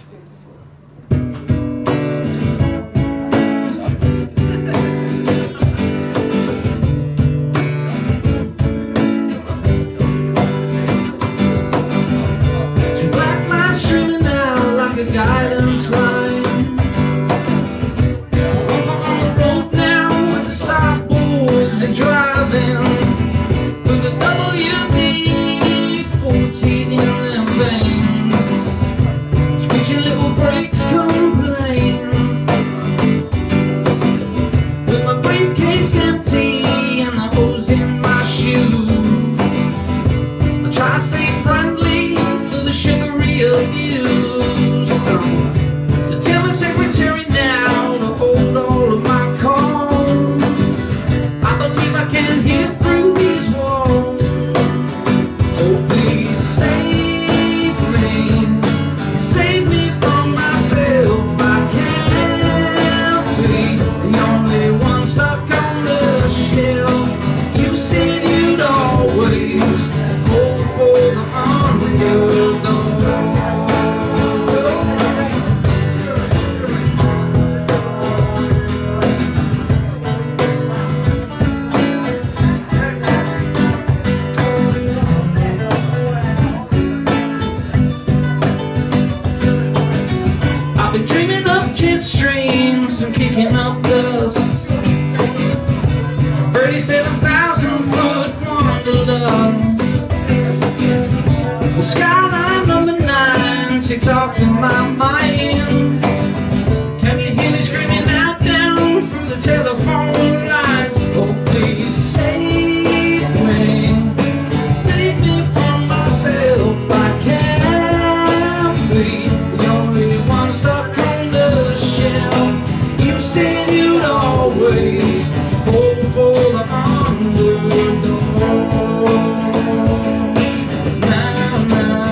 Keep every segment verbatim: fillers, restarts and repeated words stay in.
Two black lines streaming out like a guidance line. Driving with the W D fourteen in their veins, screeching little brakes complain. With my briefcase empty and the hose in my shoe, I try to stay friendly for the chivalry of you. So, so tell my secretary now to hold all of my calls. I can hear through these walls. Oh, please save me, save me from myself. I can't be the only one stuck on the shelf. You said you'd always hold for the underdog. Been dreaming of jet streams and kicking up dust. thirty-seven thousand foot Underdog. Well, skyline number nine ticked off in my mind. Can you hear me screaming out down through the telephone lines? Oh, please save me, save me from myself. I can't be the only one stuck. You said you'd always hold for the underdog. Now, now,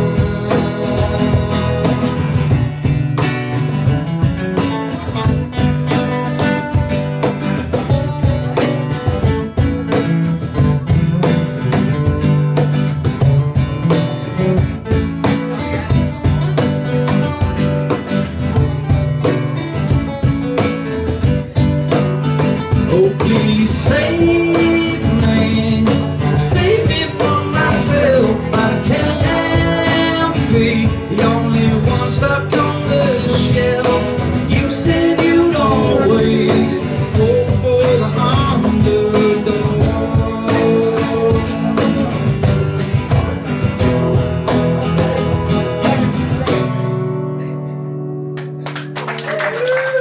oh, please save me, save me from myself. I can't be the only one stuck on the shelf. You said you'd always fall for the underdog. Save me.